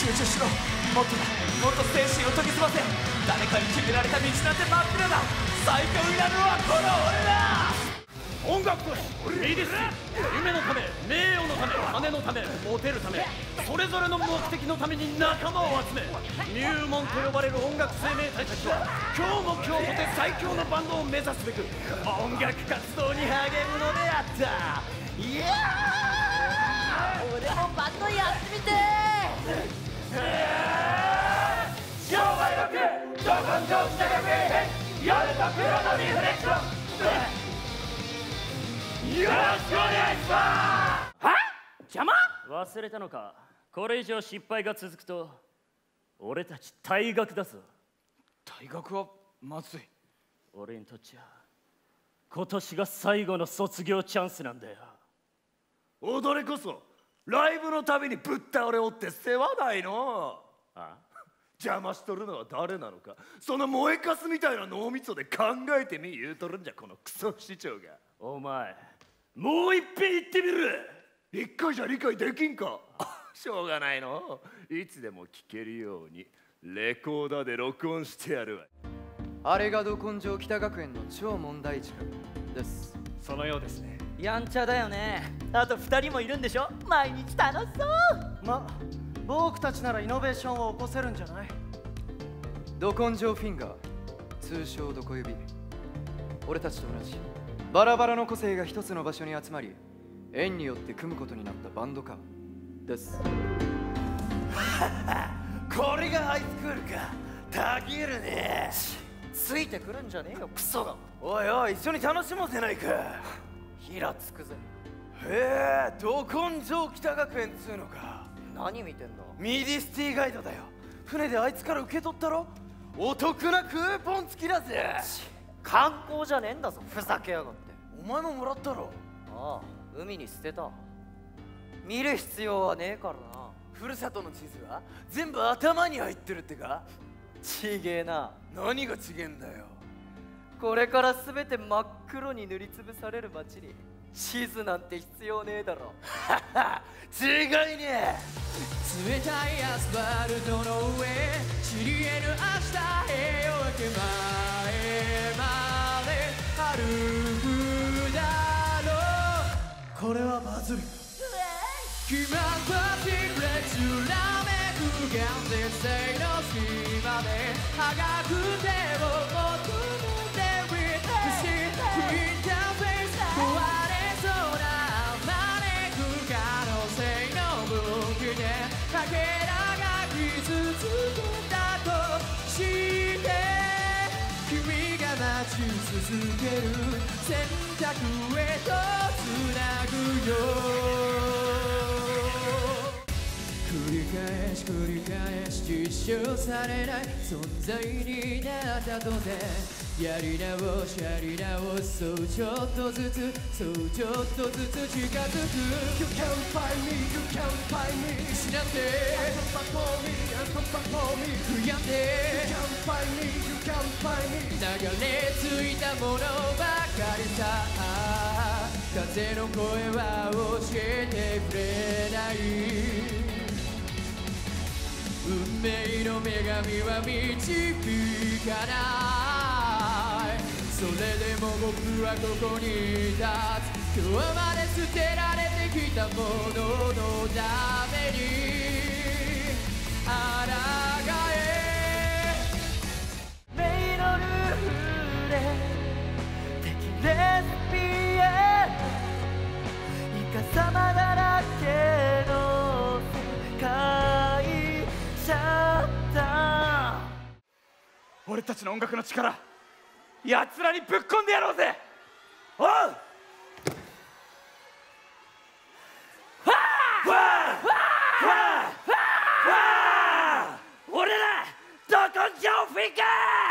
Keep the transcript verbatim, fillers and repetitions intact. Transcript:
集中しろ。もっとだ、もっと精神を研ぎ澄ませ。誰かに決められた道なんて真っ平だ。最強になるのはこの俺だ。 音楽と美です。夢のため、名誉のため、金のため、モテるため、それぞれの目的のために仲間を集め、入門と呼ばれる音楽生命体たちは今日も今日とて最強のバンドを目指すべく音楽活動に励むのであった。いやー、 俺もバンドやってみてー。 商売学ど根性北学園編夜と黒のリフレクション、よろしくお願いします。は？邪魔？ 忘れたのか。これ以上失敗が続くと俺たち退学だぞ。 退学はまずい。 俺にとっちゃ今年が最後の卒業チャンスなんだよ。 踊れこそライブのたびにぶっ倒れおって世話ないの。あ？邪魔しとるのは誰なのか、その燃えかすみたいな脳みそで考えてみ言うとるんじゃこのクソ市長が。 お前もう一遍言ってみる。 一回じゃ理解できんか。しょうがないの。いつでも聴けるようにレコーダーで録音してやるわ。 あれがど根性北学園の超問題児です。 そのようですね。 やんちゃだよね。あとふたりもいるんでしょ。毎日楽しそう。 ま、僕たちならイノベーションを起こせるんじゃない？ ど根性フィンガー、通称どこ指。俺たちと同じバラバラの個性が一つの場所に集まり縁によって組むことになったバンドかです。 これがハイスクールか。たぎるね。 ついてくるんじゃねえよクソが。 おいおい、一緒に楽しもうぜないか。 ひらつくぜ。 へえ、ど根性北学園っつうのか。 何見てんの？ ミディシティガイドだよ。船であいつから受け取ったろ。お得なクーポン付きだぜ。 観光じゃねえんだぞ、ふざけやがって。 お前ももらったろ。 ああ、海に捨てた。見る必要はねえからな。 ふるさとの地図は全部頭に入ってるってか。 ちげえな。 何がちげえんだよ。 これから全て真っ黒に塗りつぶされる街に地図なんて必要ねえだろ。 違いねえ。冷たいアスファルトの上、知り得ぬ明日へ夜明け前まで歩くだろう。 これはまずい。 決まったシークレット揺らめく現実性の隙間であがく手を求めて With the interface 壊れそうな招く可能性の武器でかけらが傷つくんだとして君が待ち続ける選択へとつなぐよ。繰り返し繰り返し実証されない存在になったとてやり直しやり直すそうちょっとずつそうちょっとずつ近づく You can't find me, you can't find me 失って I come back for me, I come back for me 悔やんで You can't find me, you can't find me 流れ着いたものばかりさ風の声は教えてくれない運命の女神は導かないそれでも僕はここに立つ今日まで捨てられてきたもののために抗えメイのルーレ敵レスピエイカサマだらけの世界俺たちの音楽の力奴らにぶっ込んでやろうぜ。おう。 俺らど根性フィンガー